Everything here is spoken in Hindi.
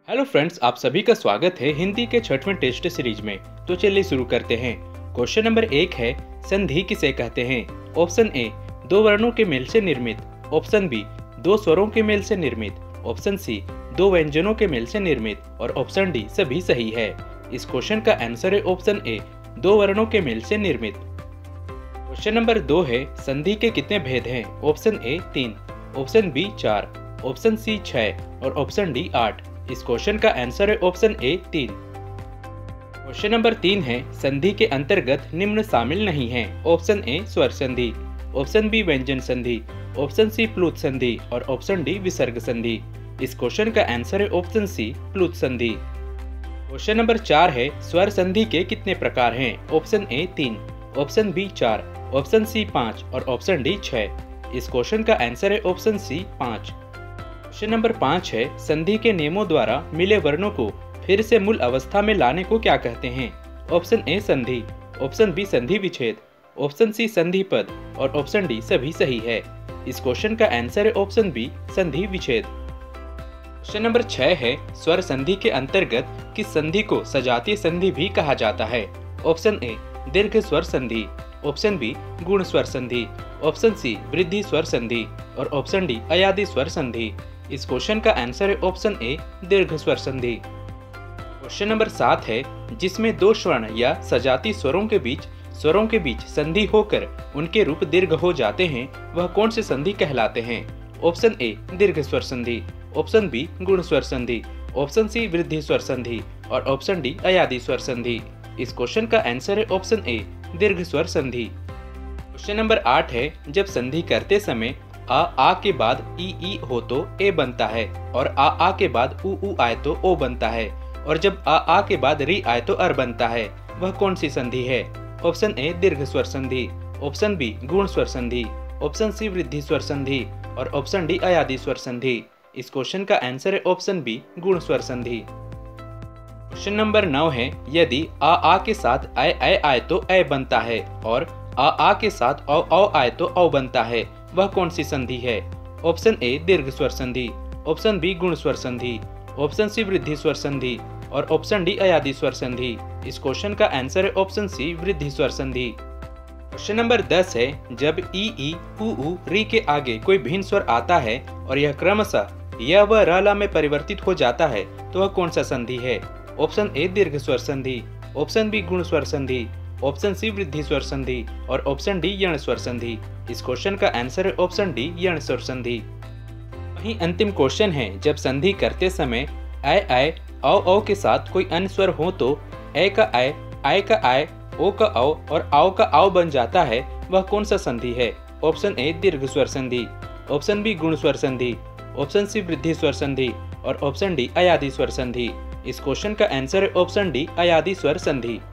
हेलो फ्रेंड्स, आप सभी का स्वागत है हिंदी के छठवें टेस्ट सीरीज में। तो चलिए शुरू करते हैं। क्वेश्चन नंबर 1 है, संधि किसे कहते हैं? ऑप्शन ए, दो वर्णों के मेल से निर्मित। ऑप्शन बी, दो स्वरों के मेल से निर्मित। ऑप्शन सी, दो व्यंजनों के मेल से निर्मित। और ऑप्शन डी सभी सही है। इस क्वेश्चन का आंसर है ऑप्शन ए, दो वर्णों के मेल से निर्मित। क्वेश्चन नंबर 2 है, संधि के कितने भेद हैं? Option A 3, option B 4, option C 6 और ऑप्शन डी 8। इस क्वेश्चन का आंसर है ऑप्शन ए 3। क्वेश्चन नंबर 3 है, संधि के अंतर्गत निम्न शामिल नहीं है। ऑप्शन ए स्वर संधि, ऑप्शन बी व्यंजन संधि, ऑप्शन सी प्लुत संधि और ऑप्शन डी विसर्ग संधि। इस क्वेश्चन का आंसर है ऑप्शन सी प्लुत संधि। क्वेश्चन नंबर 4 है, स्वर संधि के कितने प्रकार हैं? Option A 3, option B 4, option C 5 और ऑप्शन डी 6। इस क्वेश्चन का आंसर है ऑप्शन सी 5। क्वेश्चन नंबर 5 है, संधि के नियमों द्वारा मिले वर्णों को फिर से मूल अवस्था में लाने को क्या कहते हैं? ऑप्शन ए संधि, ऑप्शन बी संधि विच्छेद, ऑप्शन सी संधि पद और ऑप्शन डी सभी सही है। इस क्वेश्चन का आंसर है ऑप्शन बी संधि विच्छेद। क्वेश्चन नंबर 6 है, स्वर संधि के अंतर्गत किस संधि को सजातीय संधि भी कहा जाता है? ऑप्शन ए दीर्घ स्वर संधि, ऑप्शन बी गुण स्वर संधि, ऑप्शन सी वृद्धि स्वर संधि और ऑप्शन डी अयादी स्वर संधि। इस क्वेश्चन का आंसर है ऑप्शन ए दीर्घ स्वर संधि। क्वेश्चन नंबर 7 है, जिसमें दो स्वर्ण या सजाती स्वरों के बीच संधि होकर उनके रूप दीर्घ हो जाते हैं, वह कौन से संधि कहलाते हैं? ऑप्शन ए दीर्घ स्वर संधि, ऑप्शन बी गुण स्वर संधि, ऑप्शन सी वृद्धि स्वर संधि और ऑप्शन डी अयादी स्वर संधि। इस क्वेश्चन का आंसर है ऑप्शन ए दीर्घ स्वर संधि। क्वेश्चन नंबर 8 है, जब संधि करते समय आ के बाद ई हो तो ए बनता है और आ के बाद उ आए तो ओ बनता है और जब आ के बाद री आए तो अर बनता है, वह कौन सी संधि है? ऑप्शन ए दीर्घ स्वर संधि, ऑप्शन बी गुण स्वर संधि, ऑप्शन सी वृद्धि स्वर संधि और ऑप्शन डी अयादी स्वर संधि। इस क्वेश्चन का आंसर है ऑप्शन बी गुण स्वर संधि। क्वेश्चन नंबर 9 है, यदि आ के साथ आए तो ए बनता है और आ के साथ औ आए तो औ बनता है, वह कौन सी संधि है? ऑप्शन ए दीर्घ स्वर संधि, ऑप्शन बी गुण स्वर संधि, ऑप्शन सी वृद्धि स्वर संधि और ऑप्शन डी अयादी स्वर संधि। इस क्वेश्चन का आंसर है ऑप्शन सी वृद्धि स्वर संधि। क्वेश्चन नंबर 10 है, जब ई उ री के आगे कोई भिन्न स्वर आता है और यह क्रमशः य व र ला में परिवर्तित हो जाता है, तो वह कौन सा संधि है? ऑप्शन ए दीर्घ स्वर संधि, ऑप्शन बी गुण स्वर संधि, ऑप्शन सी वृद्धि स्वर संधि और ऑप्शन डी यण स्वर संधि। इस क्वेश्चन का आंसर है ऑप्शन डी यण स्वर संधि। वहीं अंतिम क्वेश्चन है, जब संधि करते समय आए औ के साथ कोई अन्य स्वर हो तो ए का आए का आए, ओ का औ और आओ का आओ बन जाता है, वह कौन सा संधि है? ऑप्शन ए दीर्घ स्वर संधि, ऑप्शन बी गुण स्वर संधि, ऑप्शन सी वृद्धि स्वर संधि और ऑप्शन डी अयादी स्वर संधि। इस क्वेश्चन का आंसर है ऑप्शन डी अयादी स्वर संधि।